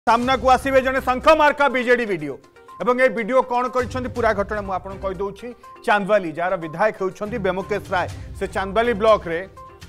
सामना को आसवे जने शंख मार्का बीजेडी वीडियो एवं ये वीडियो कौन कर पूरा घटना मुझे कहीदे चांदवाली जार विधायक होती बेमुकेश राय से चांदवाली ब्लॉक रे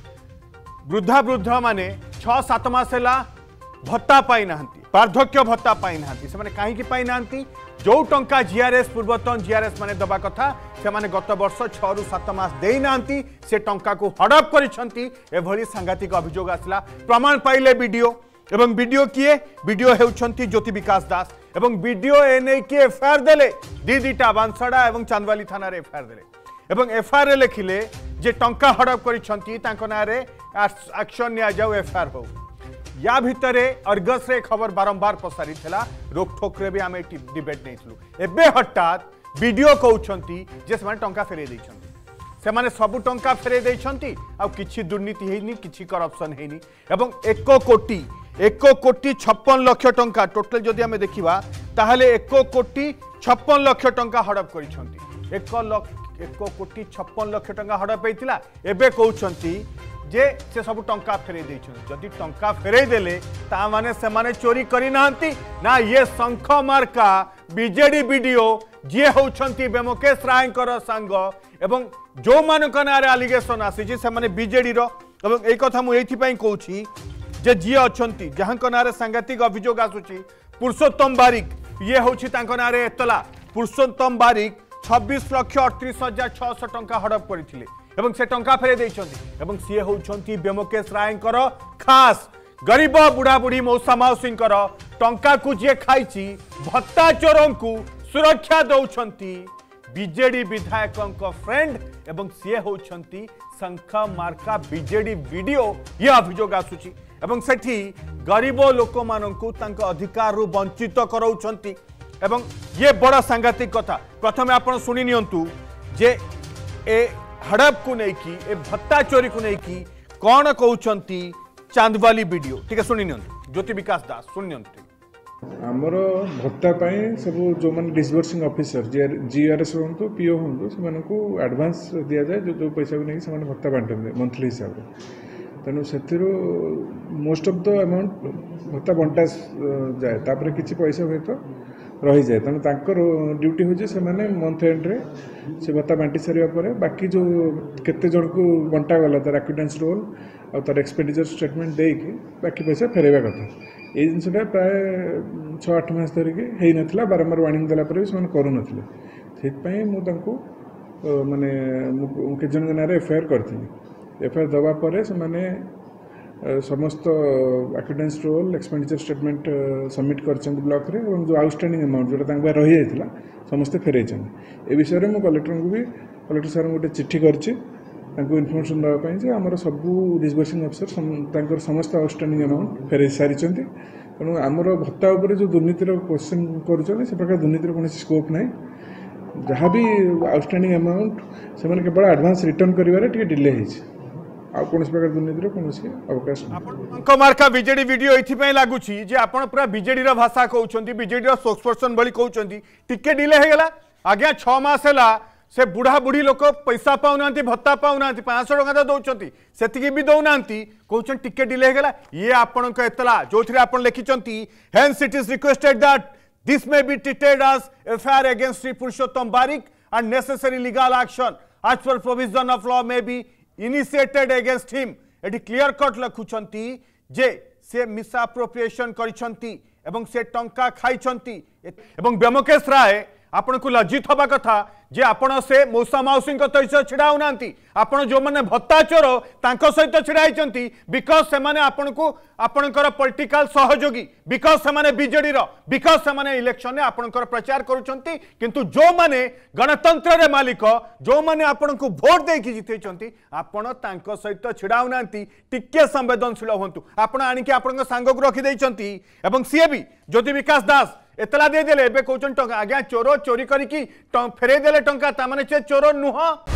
वृद्ध माने 6-7 मास भत्ता पाई ना वार्धक्य भत्ता पाई ना से कहीं पाई ना जो टंका जीआरएस पूर्वतन जीआरएस माने दबा कथा से माने गत वर्ष 6 ରୁ 7 मास दे ना से टंका को हड़प कर सांघातिक अभियोग आसला प्रमाण पाइले वीडियो एवं वीडियो किए वीडियो हेउछंती ज्योति विकास दास एवं वीडियो एने कि एफआईआर देले दीटा बांसड़ा एवं चांदवाली थाना रे एफआईआर देले एवं एफआईआर लिखिले जे टंका हड़प करिसंती तांको नारे एक्शन निया जाऊ एफआईआर हो या भितरे अर्गस रे खबर बारंबार प्रसारित थिला रोकठोक रे भी आमे डिबेट नेइथलु एबे हठात वीडियो कहउछंती जे समान टंका फेरे दैछंती से माने सबु टंका फेरे दैछंती आ किछि दुर्नीति हेनी किछि करप्शन हेनी एवं 1 कोटी 56 लाख टंका टोटल जदि आमे देखिबा ताहले 1 कोटी 56 लाख टंका हड़प करिसंती 1 कोटी 56 लाख टंका हड़प हेतिला एबे कहउछंती जे से सब टंका फेरे दैछंती जदि टंका फेरे देले ता माने से माने चोरी करि नांती ना ये शंख मार्का बीजेडी वीडियो जे होउछंती बेमुकेश रायकर संग एवं जो मानक नारे एलिगेशन आसी से माने बीजेडी रो एवं ए कथा मु एथि पई कहूची जे जी अछंती जहां नारे सांघातिक अभियोग आसुची पुरुषोत्तम बारिक ये होउची तांको नारे एतला पुरुषोत्तम बारिक 26,38,600 टंका हड़प करथिले एवं से टंका फेरे दैछंती एवं सी होउछंती बेमुकेश रायकर खास गरीब बुढ़ा बुढ़ी मौसा माउसींकर टंका को जे खाइची भत्ता चोरों को सुरक्षा दौछंती बीजेडी विधायक फ्रेंड एवं सी होउछंती शंख मार्का बीजेडी वीडियो ये अभियोग आसुची एवं सेठी गरीब लोक माननकु तांको अधिकार रु वंचित कराउछंती एवं ये बड़ा सांघातिक कथा प्रथम आपण सुनि नियंतु जे ए हड़प को नहीं की ए भत्ता चोरी को नहीं की कौन कहउछंती चांदवाली वीडियो ठीक है सुनि नियंतु ज्योति विकास दास सुनि नियंतु आमर भत्ता पाई सब जो मैंने डिस्बर्सिंग ऑफिसर जीआरएस हूँ पीओ हूँ से एडवांस दि जाए जो पैसा को लेकिन भत्ता बांटते मंथली हिसाब से तेणु से मोस्ट ऑफ द अमाउंट भत्ता बंटा जाए तापर किसी पैसा हुए तो रही जाए तेणु तांकर ड्यूटी हो से मंथ एंड रे से भत्ता बांटी सारे बाकी जो केते जन को बंटा गला तार एक्विटेंस रोल और तार एक्सपेंडिचर स्टेटमेंट देकी बाकी पैसा फेरवा कथा ये जिनसा प्राय 6-8 मास धरिकी हो नाला बारंबार वार्निंग देला भी से करूँ से माने केत जन ना एफआईआर करी एफआईआर दवापर से समस्त acquittance roll expenditure statement submit कर ब्लॉक रे और जो आउटस्टैंडिंग अमाउंट जो रही जाता समस्ते फेरई ए विषय में कलेक्टर को भी कलेक्टर सार गोटे चिट्ठी करची इनफर्मेशन देवाई आमर सबू डिस्बर्सिंग अफिसर समस्त आउटस्टैंडिंग अमाउंट फेरई सारी तेणु आमर भत्ता उपर जो दुर्नीतिर क्वेश्चन कर प्रकार दुर्नीतिर कौन स्कोप ना जहाँ भी आउटस्टैंडिंग अमाउंट से केवल एडवांस रिटर्न कर डिले कौन प्रकार दुर्नीतिर कौन अवकाश शंख मार्का बीजेडी वीडियो ये लगुच पूरा बीजेडी भाषा कहते बीजेडी स्पोक्सपर्सन भाई कहते टिके डिले हो गला आज्ञा 6 मास है से बुढ़ा बुढ़ी लोक पैसा पाऊना भत्ता पाऊना 500 टका तो दौरान से भी दौना कहते टिके डिले हो गला ये आपण एतला जो आप लिखिं hence it is requested that this may be treated as FIR against Shri Purushottam Barik and necessary legal action as per provision of law may be initiated against him एटी क्लियर कट लिखुंती जे से मिसअप्रोप्रिएशन करिसंती एवं से टंका खाइछंती एवं बेमुकेश राय आपण को लज्जित हवा कथा जे आपण से मौसा माउसी सहित छिड़ा होना आपण जो मैंने भत्ता चोर सहित छिड़ा होती बिकज से आपण को आपणकर पॉलिटिकल सहयोगी बिकज से बीजेडी बिकज से इलेक्शन में आपणकर प्रचार करुँच किंतु जो माने गणतंत्र रे मालिक जो माने आपण को भोट देकी जिते आपण सहित छिड़ा होना टिके संवेदनशील हूँ आपण आणिकी आपण सांग को रखी एवं सी भी ज्योति विकास दास एतला दे देले एबे कहउछन टंका आज्ञा चोर चोरी करिकी फेरे देले टंका ता माने चोर नुह।